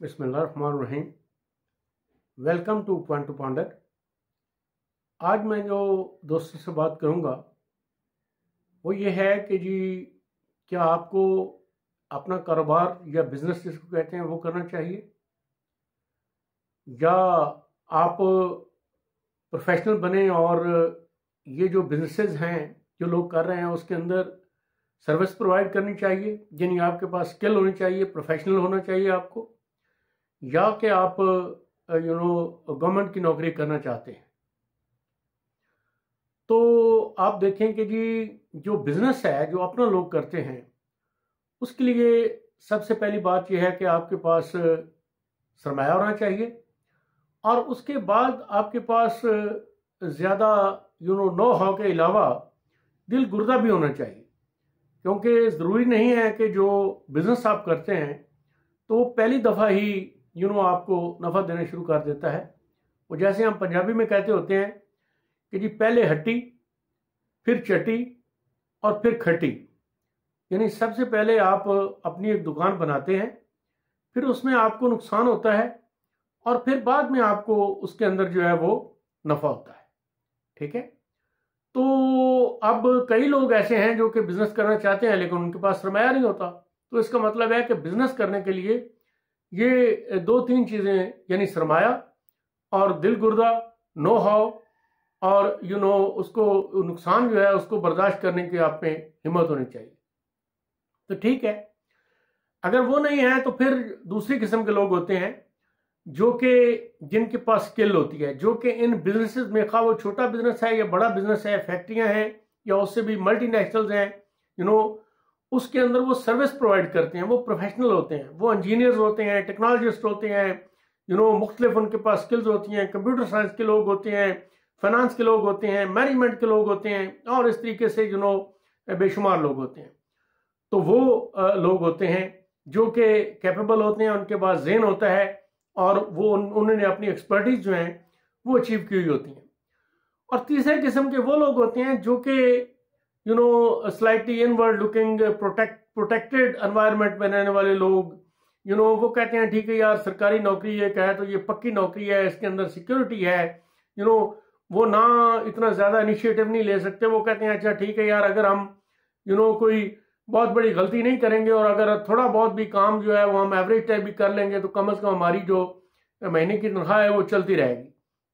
बिस्मिल्लाहिर्रहमानिर्रहीम। Welcome to point to ponder. आज मैं जो दोस्तों से बात करूंगा वो ये है कि जी क्या आपको अपना कारोबार या बिजनेस जिसको कहते हैं वो करना चाहिए, या आप प्रोफेशनल बने और ये जो बिजनेसेस हैं जो लोग कर रहे हैं उसके अंदर सर्विस प्रोवाइड करनी चाहिए, यानी आपके पास स्किल होनी चाहिए, प्रोफेशनल होना चाहिए आपको, या कि आप गवर्नमेंट की नौकरी करना चाहते हैं। तो आप देखें कि जी जो बिजनेस है जो अपना लोग करते हैं उसके लिए सबसे पहली बात यह है कि आपके पास सरमाया होना चाहिए, और उसके बाद आपके पास ज़्यादा नो हाउ के अलावा दिल गुर्दा भी होना चाहिए, क्योंकि ज़रूरी नहीं है कि जो बिज़नेस आप करते हैं तो वो पहली दफ़ा ही आपको नफ़ा देना शुरू कर देता है। वो जैसे हम पंजाबी में कहते होते हैं कि जी पहले हट्टी, फिर चट्टी और फिर खट्टी, यानी सबसे पहले आप अपनी एक दुकान बनाते हैं, फिर उसमें आपको नुकसान होता है और फिर बाद में आपको उसके अंदर जो है वो नफ़ा होता है। ठीक है, तो अब कई लोग ऐसे हैं जो कि बिजनेस करना चाहते हैं लेकिन उनके पास सरमाया नहीं होता। तो इसका मतलब है कि बिजनेस करने के लिए ये दो तीन चीज़ें, यानी सरमाया और दिल गुर्दा, नो हाउ, और उसको नुकसान जो है उसको बर्दाश्त करने की आप में हिम्मत होनी चाहिए। तो ठीक है, अगर वो नहीं है तो फिर दूसरी किस्म के लोग होते हैं जो कि जिनके पास स्किल होती है, जो कि इन बिजनेसेस में, खा वो छोटा बिजनेस है या बड़ा बिजनेस है, फैक्ट्रियां हैं या उससे भी मल्टीनेशनल्स हैं, उसके अंदर वो सर्विस प्रोवाइड करते हैं, वो प्रोफेशनल होते हैं, वो इंजीनियर्स होते हैं, टेक्नोलॉजिस्ट होते हैं, मुख्तलिफ उनके पास स्किल्स होती हैं, कंप्यूटर साइंस के लोग होते हैं, फाइनेंस के लोग होते हैं, मैनेजमेंट के लोग होते हैं, और इस तरीके से बेशुमार लोग होते हैं। तो वो लोग होते हैं जो कि कैपेबल होते हैं, उनके पास ज़हन होता है और वो उन्होंने अपनी एक्सपर्टीज जो है वो अचीव की हुई होती हैं। और तीसरे किस्म के वो लोग होते हैं जो कि slightly inward looking, protected environment में रहने वाले लोग, वो कहते हैं ठीक है यार, सरकारी नौकरी ये क्या है, तो ये पक्की नौकरी है, इसके अंदर सिक्योरिटी है, वो ना इतना ज़्यादा इनिशिएटिव नहीं ले सकते। वो कहते हैं अच्छा ठीक है यार, अगर हम कोई बहुत बड़ी गलती नहीं करेंगे और अगर थोड़ा बहुत भी काम जो है वो हम एवरेज टाइप भी कर लेंगे तो कम से कम हमारी जो महीने की तनख्वाह है वो चलती रहेगी।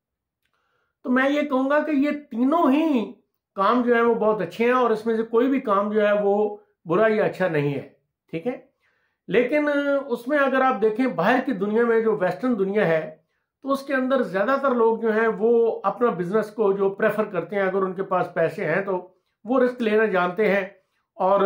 तो मैं ये कहूँगा कि ये तीनों ही काम जो है वो बहुत अच्छे हैं और इसमें से कोई भी काम जो है वो बुरा या अच्छा नहीं है। ठीक है, लेकिन उसमें अगर आप देखें बाहर की दुनिया में, जो वेस्टर्न दुनिया है, तो उसके अंदर ज़्यादातर लोग जो हैं वो अपना बिजनेस को जो प्रेफर करते हैं, अगर उनके पास पैसे हैं तो वो रिस्क लेना जानते हैं और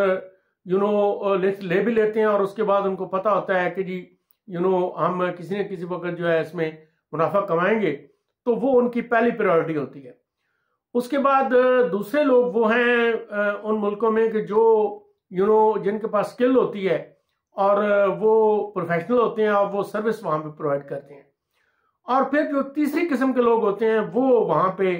ले भी लेते हैं, और उसके बाद उनको पता होता है कि जी हम किसी न किसी वक्त जो है इसमें मुनाफा कमाएंगे, तो वो उनकी पहली प्रायोरिटी होती है। उसके बाद दूसरे लोग वो हैं उन मुल्कों में कि जो जिनके पास स्किल होती है और वो प्रोफेशनल होते हैं और वो सर्विस वहाँ पे प्रोवाइड करते हैं। और फिर जो तीसरी किस्म के लोग होते हैं वो वहाँ पे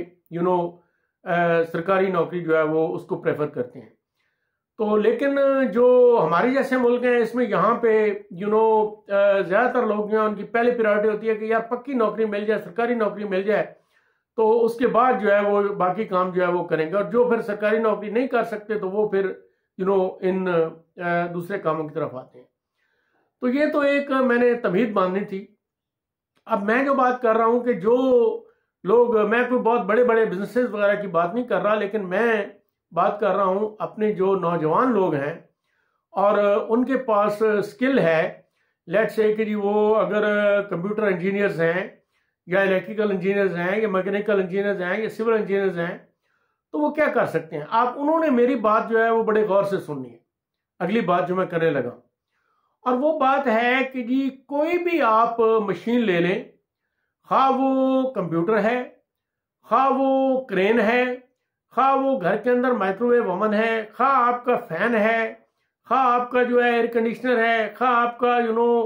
सरकारी नौकरी जो है वो उसको प्रेफर करते हैं। तो लेकिन जो हमारे जैसे मुल्क हैं इसमें यहाँ पे ज़्यादातर लोग जो हैं उनकी पहली प्रायोरिटी होती है कि यार पक्की नौकरी मिल जाए, सरकारी नौकरी मिल जाए, तो उसके बाद जो है वो बाकी काम जो है वो करेंगे। और जो फिर सरकारी नौकरी नहीं कर सकते तो वो फिर इन दूसरे कामों की तरफ आते हैं। तो ये तो एक मैंने तमहीद बांधी थी। अब मैं जो बात कर रहा हूँ कि जो लोग, मैं कोई बहुत बड़े बड़े बिजनेसेस वगैरह की बात नहीं कर रहा, लेकिन मैं बात कर रहा हूँ अपने जो नौजवान लोग हैं और उनके पास स्किल है। लेट्स से कि जी वो अगर कंप्यूटर इंजीनियर्स हैं या इलेक्ट्रिकल इंजीनियर्स हैं या मैकेनिकल इंजीनियर्स हैं या सिविल इंजीनियर्स हैं, तो वो क्या कर सकते हैं। आप उन्होंने मेरी बात जो है वो बड़े गौर से सुननी है, अगली बात जो मैं करने लगा। और वो बात है कि जी कोई भी आप मशीन ले लें, खा वो कंप्यूटर है, खा वो क्रेन है, खा वो घर के अंदर माइक्रोवेव ओवन है, खा आपका फैन है, खा आपका जो है एयर कंडीशनर है, खा आपका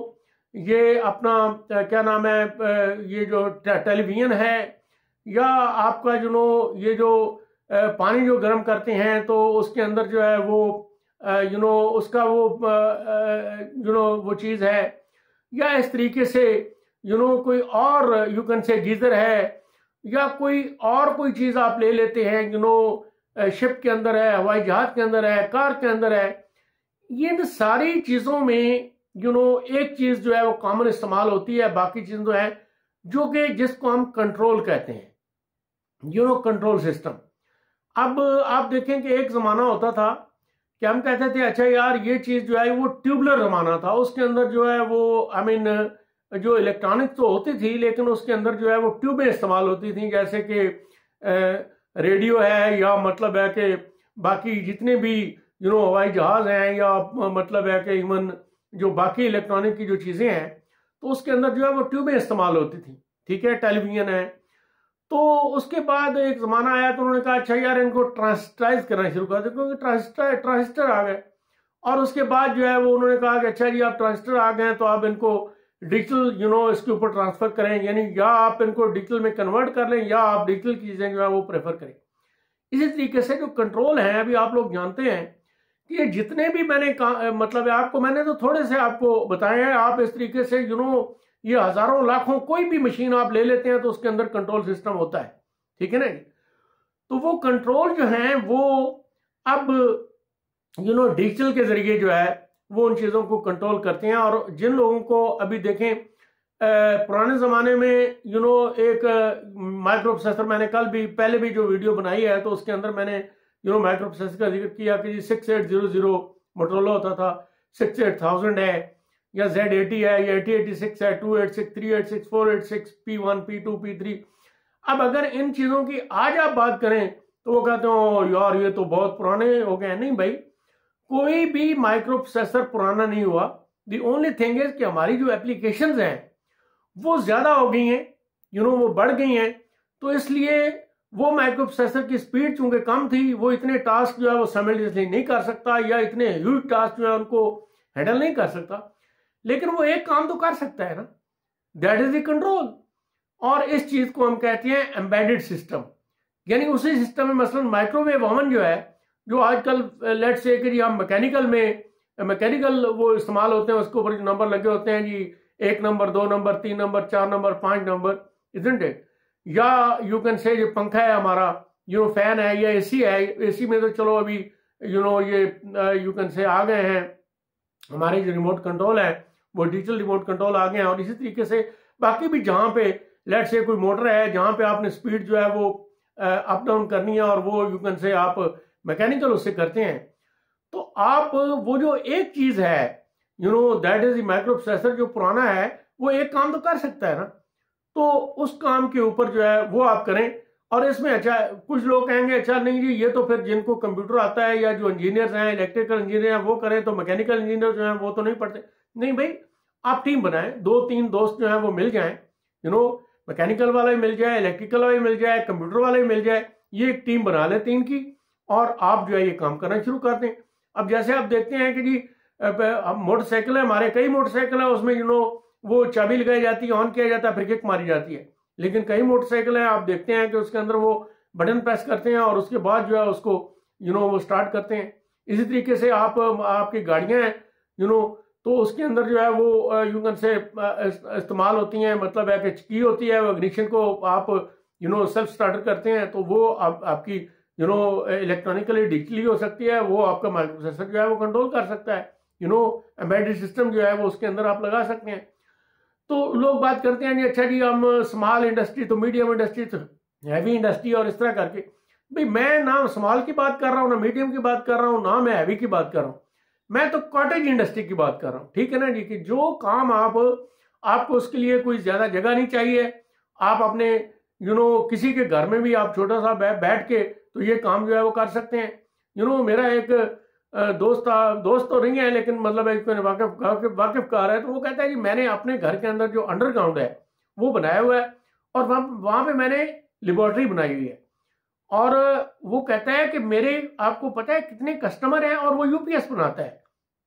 ये अपना क्या नाम है, ये जो टेलीविजन है, या आपका ये जो पानी जो गर्म करते हैं तो उसके अंदर जो है वो उसका वो वो चीज़ है, या इस तरीके से कोई और यू कैन से गीजर है, या कोई और कोई चीज आप ले लेते हैं, शिप के अंदर है, हवाई जहाज के अंदर है, कार के अंदर है। इन सारी चीजों में एक चीज जो है वो कॉमन इस्तेमाल होती है, बाकी चीज जो है जो कि जिसको हम कंट्रोल कहते हैं, कंट्रोल सिस्टम। अब आप देखें कि एक जमाना होता था कि हम कहते थे अच्छा यार ये चीज जो है वो ट्यूबलर जमाना था, उसके अंदर जो है वो जो इलेक्ट्रॉनिक तो होती थी लेकिन उसके अंदर जो है वो ट्यूबें इस्तेमाल होती थी, जैसे कि रेडियो है, या मतलब है कि बाकी जितने भी हवाई जहाज हैं, या मतलब है कि इवन जो बाकी इलेक्ट्रॉनिक की जो चीजें हैं तो उसके अंदर जो है वो ट्यूबें इस्तेमाल होती थी। ठीक है, टेलीविजन है। तो उसके बाद एक जमाना आया तो उन्होंने कहा अच्छा यार इनको ट्रांजिस्टराइज करना शुरू कर दो, क्योंकि ट्रांजिस्टर आ गए। और उसके बाद जो है वो उन्होंने कहा कि अच्छा जी आप ट्रांजिस्टर आ गए हैं तो आप इनको डिजिटल इसके ऊपर ट्रांसफर करें, यानी या आप इनको डिजिटल में कन्वर्ट कर लें या आप डिजिटल की चीजें जो है वो प्रेफर करें। इसी तरीके से जो कंट्रोल है, अभी आप लोग जानते हैं कि ये जितने भी मैंने मतलब आपको मैंने तो थोड़े से आपको बताए हैं, आप इस तरीके से ये हजारों लाखों कोई भी मशीन आप ले लेते हैं तो उसके अंदर कंट्रोल सिस्टम होता है। ठीक है ना। तो वो कंट्रोल जो है वो अब डिजिटल के जरिए जो है वो उन चीजों को कंट्रोल करते हैं। और जिन लोगों को अभी देखें पुराने जमाने में एक माइक्रो प्रोसेसर, मैंने पहले भी जो वीडियो बनाई है तो उसके अंदर मैंने माइक्रो प्रोसेसर का जिक्र किया कि जी 6800 मोटोरोला होता था, 68000 है, या Z80 है, या 8086 है, 286, 386, 486, P1, P2, P3। अब अगर इन चीजों की आज आप बात करें तो वो कहते हो यार ये तो बहुत पुराने हो गए। नहीं भाई, कोई भी माइक्रो प्रोसेसर पुराना नहीं हुआ। दी ओनली थिंग इज कि हमारी जो एप्लीकेशंस हैं वो ज्यादा हो गई हैं, वो बढ़ गई हैं, तो इसलिए वो माइक्रो प्रोसेसर की स्पीड चूंकि कम थी, वो इतने टास्क जो है वो साइमल्टेनियसली नहीं कर सकता, या इतने ह्यूज टास्क जो है उनको हैंडल नहीं कर सकता। लेकिन वो एक काम तो कर सकता है ना, दैट इज द कंट्रोल। और इस चीज को हम कहते हैं एम्बेडेड सिस्टम। यानी उसी सिस्टम में मसलन माइक्रोवेव ओवन जो है, जो आजकल लेट्स से कि हम मैकेनिकल वो इस्तेमाल होते हैं, उसके ऊपर जो नंबर लगे होते हैं जी 1 number, 2 number, 3 number, 4 number, 5 number, isn't it. या यू कैन से जो पंखा है हमारा, फैन है, या एसी है। एसी में तो चलो अभी ये यू कैन से आ गए हैं, हमारे जो रिमोट कंट्रोल है वो डिजिटल रिमोट कंट्रोल आ गए हैं। और इसी तरीके से बाकी भी जहां पे लेट से कोई मोटर है जहां पे आपने स्पीड जो है वो अप डाउन करनी है, और वो यू कैन से आप मैकेनिकल उससे करते हैं, तो आप वो जो एक चीज है दैट इज माइक्रो प्रोसेसर जो पुराना है वो एक काम तो कर सकता है ना, तो उस काम के ऊपर जो है वो आप करें। और इसमें अच्छा कुछ लोग कहेंगे अच्छा नहीं जी ये तो फिर जिनको कंप्यूटर आता है या जो इंजीनियर्स हैं, इलेक्ट्रिकल इंजीनियर हैं, वो करें, तो मैकेनिकल इंजीनियर जो है वो तो नहीं पढ़ते। नहीं भाई, आप टीम बनाएं, 2-3 दोस्त जो है वो मिल जाएं, मैकेनिकल वाला भी मिल जाए, इलेक्ट्रिकल वाला भी मिल जाए, कंप्यूटर वाला भी मिल जाए, ये एक टीम बना लें 3 की, और आप जो है ये काम करना शुरू कर दें। अब जैसे आप देखते हैं कि जी मोटरसाइकिल है, हमारे कई मोटरसाइकिल है, उसमें वो चाबी लगाई जाती है, ऑन किया जाता है, फिर किक मारी जाती है। लेकिन कई मोटरसाइकिल है आप देखते हैं कि उसके अंदर वो बटन प्रेस करते हैं और उसके बाद जो है उसको वो स्टार्ट करते हैं। इसी तरीके से आपकी गाड़ियां हैं तो उसके अंदर जो है वो यू कैन से इस्तेमाल होती हैं, मतलब है कि की होती है, वो इग्निशन को आप सेल्फ स्टार्टर करते हैं, तो वो आपकी इलेक्ट्रॉनिकली डिजिटली हो सकती है, वो आपका माइक्रो प्रोसेसर जो है वो कंट्रोल कर सकता है। एम्बेडेड सिस्टम जो है वो उसके अंदर आप लगा सकते हैं। तो लोग बात करते हैं अच्छा जी हम स्मॉल इंडस्ट्री, तो मीडियम इंडस्ट्री, तो हैवी इंडस्ट्री, और इस तरह करके। भाई मैं ना स्मॉल की बात कर रहा हूँ, ना मीडियम की बात कर रहा हूँ, ना मैं हैवी की बात कर रहा हूँ, मैं तो कॉटेज इंडस्ट्री की बात कर रहा हूँ। ठीक है ना जी, कि जो काम आपको उसके लिए कोई ज्यादा जगह नहीं चाहिए, आप अपने किसी के घर में भी आप छोटा सा बैठ के तो ये काम जो है वो कर सकते हैं। मेरा एक दोस्त तो नहीं है, लेकिन मतलब एक वाकिफकार है, तो वो कहता है कि मैंने अपने घर के अंदर जो अंडरग्राउंड है वो बनाया हुआ है, और वहां पे मैंने लेबोरेटरी बनाई हुई है। और वो कहता है कि मेरे आपको पता है कितने कस्टमर हैं, और वो यूपीएस बनाता है,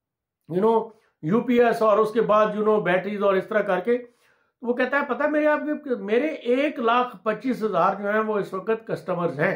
यूपीएस, और उसके बाद बैटरीज और इस तरह करके। तो वो कहता है पता है मेरे 1,25,000 जो है वो इस वक्त कस्टमर्स हैं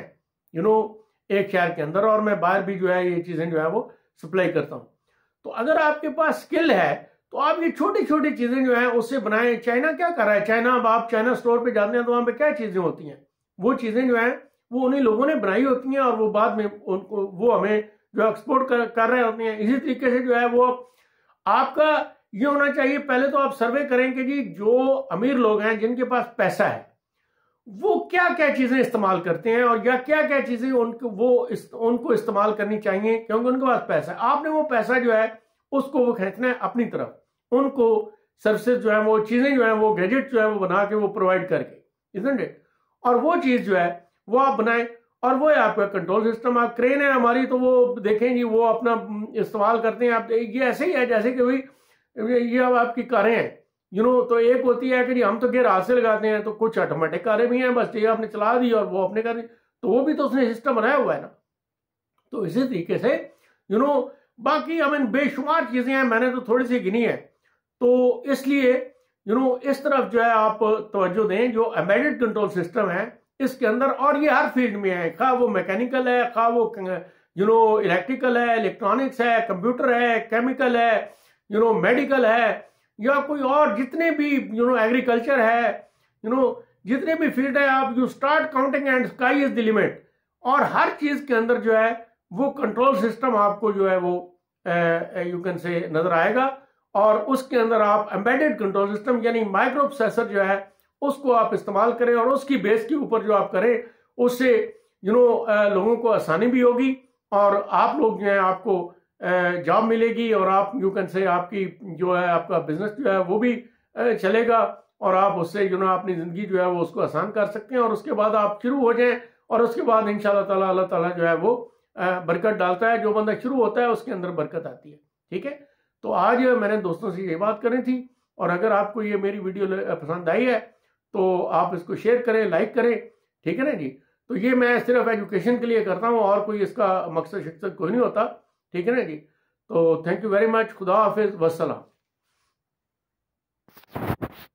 एक शहर के अंदर, और मैं बाहर भी जो है ये चीजें जो है वो सप्लाई करता हूं। तो अगर आपके पास स्किल है तो आप ये छोटी छोटी चीजें जो है उससे बनाएं। चाइना क्या कर रहा है, चाइना, अब आप चाइना स्टोर पे जाते हैं तो वहां पे क्या चीजें होती हैं, वो चीजें जो है वो उन्हीं लोगों ने बनाई होती हैं और वो बाद में उनको वो हमें जो एक्सपोर्ट कर रहे होते हैं। इसी तरीके से जो है वो आपका ये होना चाहिए, पहले तो आप सर्वे करें कि जी जो अमीर लोग हैं जिनके पास पैसा है वो क्या क्या चीजें इस्तेमाल करते हैं और या क्या क्या चीजें उनको इस्तेमाल करनी चाहिए, क्योंकि उनके पास पैसा है। आपने वो पैसा जो है उसको वो खींचना है अपनी तरफ, उनको सर्विसेज जो है वो चीजें जो है वो गैजेट जो है वो बना के वो प्रोवाइड करके, इजंट इट, और वो चीज जो है वो आप बनाएं। और वो है आपका कंट्रोल सिस्टम। आप क्रेन है हमारी तो वो देखें जी वो अपना इस्तेमाल करते हैं। आप ये ऐसे ही है जैसे कि भाई ये अब आपकी कारें हैं, तो एक होती है कि जी हम तो गियर हाथ से लगाते हैं, तो कुछ ऑटोमेटिक कारें भी हैं, बस ये आपने चला दी और वो अपने कर दी, तो वो भी तो उसने सिस्टम बनाया हुआ है ना। तो इसी तरीके से बाकी बेशुमार चीजें हैं, मैंने तो थोड़ी सी गिनी है। तो इसलिए इस तरफ जो है आप तवज्जो दें। जो एम्बेडेड कंट्रोल सिस्टम है इसके अंदर, और ये हर फील्ड में है, खा वो मैकेनिकल है, खा वो इलेक्ट्रिकल है, इलेक्ट्रॉनिक्स है, कंप्यूटर है, केमिकल है, मेडिकल है, या कोई और जितने भी एग्रीकल्चर है, जितने भी फील्ड है, आप you start counting and sky is the limit. और हर चीज के अंदर जो है वो कंट्रोल सिस्टम आपको जो है वो यू कैन से नजर आएगा। और उसके अंदर आप एम्बेडेड कंट्रोल सिस्टम यानी माइक्रो प्रोसेसर जो है उसको आप इस्तेमाल करें, और उसकी बेस के ऊपर जो आप करें उससे लोगों को आसानी भी होगी, और आप लोग जो है आपको जॉब मिलेगी, और आप यू कैन से आपकी जो है आपका बिजनेस जो है वो भी चलेगा, और आप उससे अपनी जिंदगी जो है वो उसको आसान कर सकते हैं। और उसके बाद आप शुरू हो जाएं, और उसके बाद इंशाल्लाह ताला अल्लाह ताला जो है वो बरकत डालता है। जो बंदा शुरू होता है उसके अंदर बरकत आती है। ठीक है, तो आज मैंने दोस्तों से ये बात करनी थी, और अगर आपको ये मेरी वीडियो पसंद आई है तो आप इसको शेयर करें, लाइक करें। ठीक है ना जी। तो ये मैं सिर्फ एजुकेशन के लिए करता हूँ, और कोई इसका मकसद शिक्षक कोई नहीं होता। ठीक है ना जी। तो थैंक यू वेरी मच। खुदा हाफिज, वस्सलाम।